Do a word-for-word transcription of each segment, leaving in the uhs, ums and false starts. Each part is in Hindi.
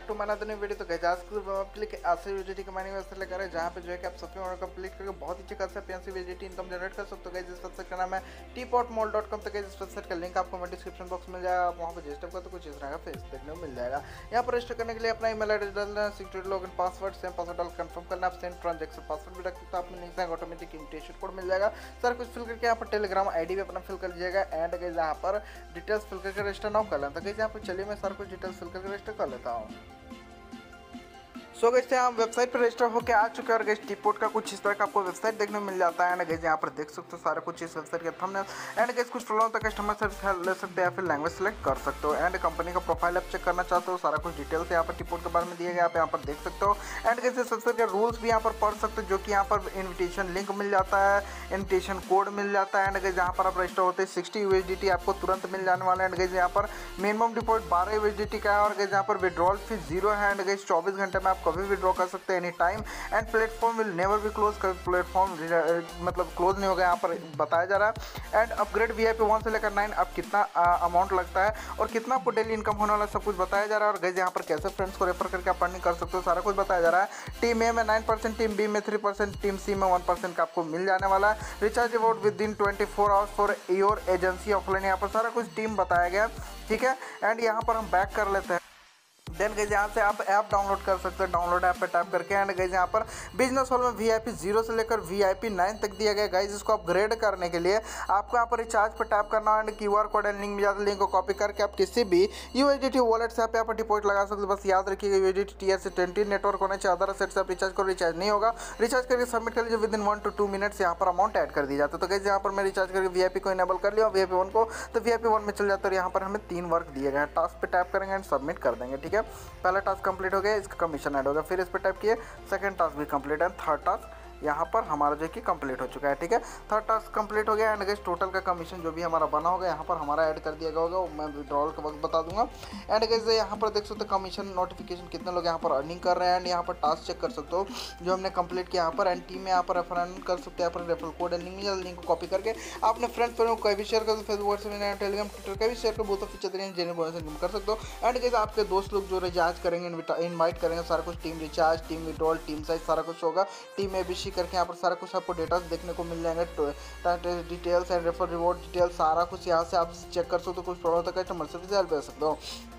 To my other new video. तो गाइस आज क्लिक ऐसे यूजेटी के माइनिंग वेबसाइट लेकर है जहाँ पे जो है कि आप सबसे और कंप्लीट करके बहुत ही अच्छे खासा पैसे यूजेटी इनकम जनरेट कर सकते हो। गाइस इस वेबसाइट का नाम है T pot mall dot com. तो गाइस इस वेबसाइट का लिंक आपको मैं डिस्क्रिप्शन बॉक्स में मिल जाएगा। आप वहाँ पर रजिस्टर कर तो कुछ इस तरह का फेस देखने को मिल जाएगा। यहाँ पर रजिस्टर करने के लिए अपना ईमेल एड्रेस डालना है, security login password same password डाल कंफर्म करना, आप सेंड ट्रांजैक्शन पासवर्ड भी रख सकते हो। आपको नहीं ऑटोमेटिक इन्विटेशन कोड मिल जाएगा। सर कुछ फिल करके यहाँ पर टेलीग्राम आईडी भी अपना फिल कर लीजिएगा एंड गाइस यहाँ पर डिटेल्स फिल करके रजिस्टर नाउ कर लें। तो गाइस यहाँ पर चलिए मैं सर कुछ डिटेल्स फिल करके रजिस्टर कर लेता हूँ। सो गाइस हम वेबसाइट पर रजिस्टर होकर आ चुके हैं और गाइस टीपोट का कुछ इस तरह का आपको वेबसाइट देखने को मिल जाता है। एंड गाइस यहाँ पर देख सकते हो सारा कुछ इस वेबसाइट के थंबनेल एंड गाइस कुछ प्रॉब्लम तक कस्टमर सर्विस हेल्प ले सकते हैं या फिर लैंग्वेज सेलेक्ट कर सकते हो। एंड कंपनी का प्रोफाइल आप चेक करना चाहते हो, सारा कुछ डिटेल्स यहाँ पर टीपोट के बारे में दिया गया आप यहाँ पर देख सकते हो। एंड गाइस इस वेबसाइट के रूल्स भी यहाँ पर पढ़ सकते हो, जो कि यहाँ पर इन्विटेशन लिंक मिल जाता है, इन्विटेशन कोड मिल जाता है। एंड गाइस यहाँ पर आप रजिस्टर होते हैं सिक्सटी यूएसडीटी आपको तुरंत मिल जाने वाला है। एंड गाइस यहाँ पर मिनिमम डिपॉजिट बारह यूएसडीटी का है और गाइस यहाँ पर विड्रॉल फीस जीरो है। एंड गाइस चौबीस घंटे में आप कभी विड्रॉ कर सकते हैं any time. And platform will never be close, platform मतलब क्लोज नहीं होगा यहाँ पर बताया जा रहा है। एंड अपग्रेड वीआईपी वन से लेकर नाइन अब कितना अमाउंट लगता है और कितना आपको डेली इनकम होने वाला सब कुछ बताया जा रहा है। और गाइस यहाँ पर कैसे फ्रेंड्स को रेफर करके आप अर्निंग कर सकते हो सारा कुछ बताया जा रहा है। टीम ए में नाइन परसेंट, टीम बी में थ्री परसेंट, टीम सी में वन परसेंट का आपको मिल जाने वाला है। Recharge about within twenty four hours for your agency offline, यहाँ पर सारा कुछ टीम बताया गया ठीक है। एंड यहाँ पर हम बैक कर लेते हैं। देन गाइस यहाँ से आप ऐप डाउनलोड कर सकते हैं, डाउनलोड ऐप पे टैप करके। एंड गाइस यहाँ पर बिजनेस हॉल में वीआईपी जीरो से लेकर वीआईपी नाइन तक दिया गया। गाइस इसको अपग्रेड करने के लिए आपको यहाँ पर रिचार्ज पे टैप करना है and QR code and link मिल जाता है। लिंक को कॉपी करके आप किसी भी यूएसडीटी वॉलेट से आप यहाँ पर डिपॉजिट लगा सकते हो। बस याद रखिएगा USDT TR C twenty network होना चाहिए, अदर सेट से आप रिचार्ज करो, रिचार्ज नहीं होगा। रिचार्ज करके सबमिट कर लीजिए, within one to two minutes यहाँ पर अमाउंट ऐड कर दी जाता है। तो गाइस यहाँ पर मैं रिचार्ज करके वीआईपी को इनेबल कर लिया और वीआईपी वन को तो वीआईपी वन में चल जाता है। यहाँ पर हमें तीन वर्क दिए गए हैं, टास्क पे टैप करेंगे एंड सबमिट कर देंगे ठीक है। पहला टास्क कंप्लीट हो गया, इसका कमीशन ऐड होगा। फिर इस पर टाइप किए, सेकंड टास्क भी कंप्लीट है, थर्ड टास्क यहाँ पर हमारा जो कि कंप्लीट हो चुका है ठीक है। थर्ड टास्क कंप्लीट हो गया एंड गाइस टोटल का कमीशन जो भी हमारा बना होगा यहाँ पर हमारा ऐड कर दिया गया होगा, वो मैं विड्रॉल के वक्त बता दूंगा। एंड गाइस यहाँ पर देख सकते हो कमीशन नोटिफिकेशन कितने लोग यहाँ पर अर्निंग कर रहे हैं। एंड यहाँ पर टास्क चेक कर सकते हो जो हमने कंप्लीट किया यहाँ पर। एंड टीम में यहाँ पर रेफर कर सकते हैं, यहाँ पर referral code and link link को कॉपी करके अपने फ्रेंड्स पर कोई भी शेयर कर दो, फेसबुक व्हाट्सएप टेलीग्राम ट्विटर का भी शेयर कर बहुत फीचर जेन्युइन बोनस इनकम कर सकते हो। एंड गाइस आपके दोस्त लोग जो रिचार्ज करेंगे इनवाइट करेंगे, सारा कुछ team recharge, team withdrawal, team size सारा कुछ होगा। टीम एबीसी करके यहाँ पर सारा कुछ आपको डेटा देखने को मिल जाएंगे, details and refer reward details सारा कुछ यहाँ से आप चेक कर सकते हो। कुछ प्रॉब्लम तक कस्टमर सर्विस हेल्प कर सकते हो।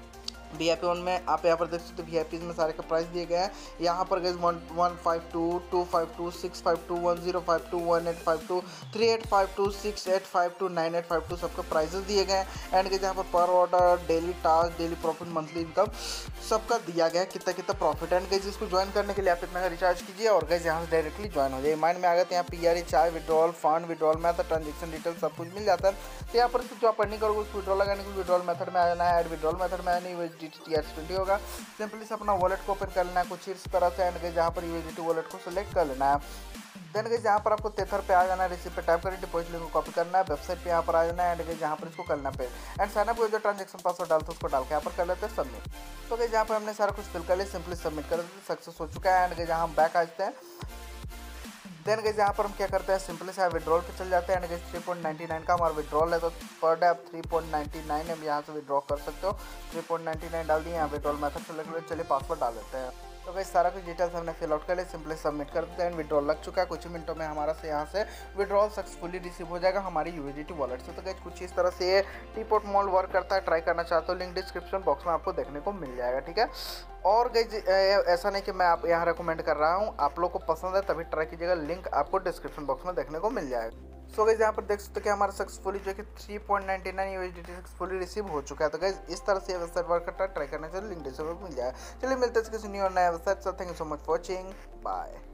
वीआईपी वन में आप यहाँ पर देख सकते हो वीआईपी में सारे का प्राइस दिए गए हैं। यहाँ पर guys one one five two two five two six five two one zero five two one eight five two three eight five two six eight five two nine eight five two सबके प्राइसेस दिए गए हैं। एंड गाइस यहाँ पर पर order, daily task, daily profit, monthly income सबका दिया गया है कितना कितना प्रॉफिट। एंड गाइस इसको ज्वाइन करने के लिए आप इतना रिचार्ज कीजिए और गाइस यहाँ से डायरेक्टली ज्वाइन हो जाए। माइंड में आ गए तो यहाँ पी आर ई चाय withdrawal fund withdrawal method transaction detail सब कुछ मिल जाता है। तो यहाँ पर जो आप अर्निंग करोगे उस विड्रॉल लगाने को विड्रॉल मेथड में आ जाना है। एड विड्रॉल मेथड में आना है यूएसडीटी आर ट्वेंटी होगा। सिंपली से अपना वॉलेट को ओपन कर लेना है कुछ इस तरह से। एंड गाइस यहाँ पर यूएसडीटी वॉलेट को सिलेक्ट कर लेना है। देन गाइस यहाँ पर आपको तेथर पे आ जाना है, रिसीव पे टाइप करके डिपॉजिट लिंक को कॉपी करना है, वेबसाइट पे यहाँ पर आ जाना है। एंड गाइस यहाँ पर इसको करना पे एंड साइन अप जो ट्रांजेक्शन पासवर्ड डालते हैं उसको डाल के यहाँ पर कर लेते हैं सबमिट। तो गाइस यहाँ पर हमने सारा कुछ फिल कर लिया, सिंपली सबमिट कर देते हैं, सक्सेस हो चुका है। एंड गाइस यहाँ हम बैक आ जाते हैं। देन गाइस यहाँ पर हम क्या करते हैं, सिंपली से विड्रॉल पे चल जाते हैं। And guys three point ninety nine का हमारा विड्रॉल है, तो पर डे आप थ्री पॉइंट नाइन्टी नाइन हम यहाँ से विड्रॉ कर सकते हो। थ्री पॉइंट नाइन्टी नाइन डाल दिए, यहाँ विड्रॉल मेथड सेलेक्ट कर चलिए पासवर्ड डाल देते हैं। तो गाइस सारा कुछ डिटेल्स हमने फिल आउट कर लिया, सिंपली सबमिट कर देते हैं। विड्रॉल लग चुका है, कुछ ही मिनटों में हमारा से यहाँ से विड्रॉल सक्सेसफुली रिसीव हो जाएगा हमारी यूएसडीटी वॉलेट से। तो गाइस कुछ इस तरह से ये टीपोट मॉल वर्क करता है। ट्राई करना चाहते हो लिंक डिस्क्रिप्शन बॉक्स में आपको देखने को मिल जाएगा ठीक है। और गाइस ऐसा नहीं कि मैं आप यहाँ रिकमेंड कर रहा हूँ, आप लोग को पसंद है तभी ट्राई कीजिएगा, लिंक आपको डिस्क्रिप्शन बॉक्स में देखने को मिल जाएगा। सो गाइस यहाँ पर देख सकते हो कि हमारा सक्सेसफुली जो कि three point ninety nine USDT successfully receive हो चुका है। तो गाइस इस तरह से वेबसाइट वर्क करता है, ट्राई करने से लिंक डिस्क्रिप्शन में मिल जाएगा। चलिए मिलते हैं किसी न्यू और नया website. Thank you so much for watching, bye.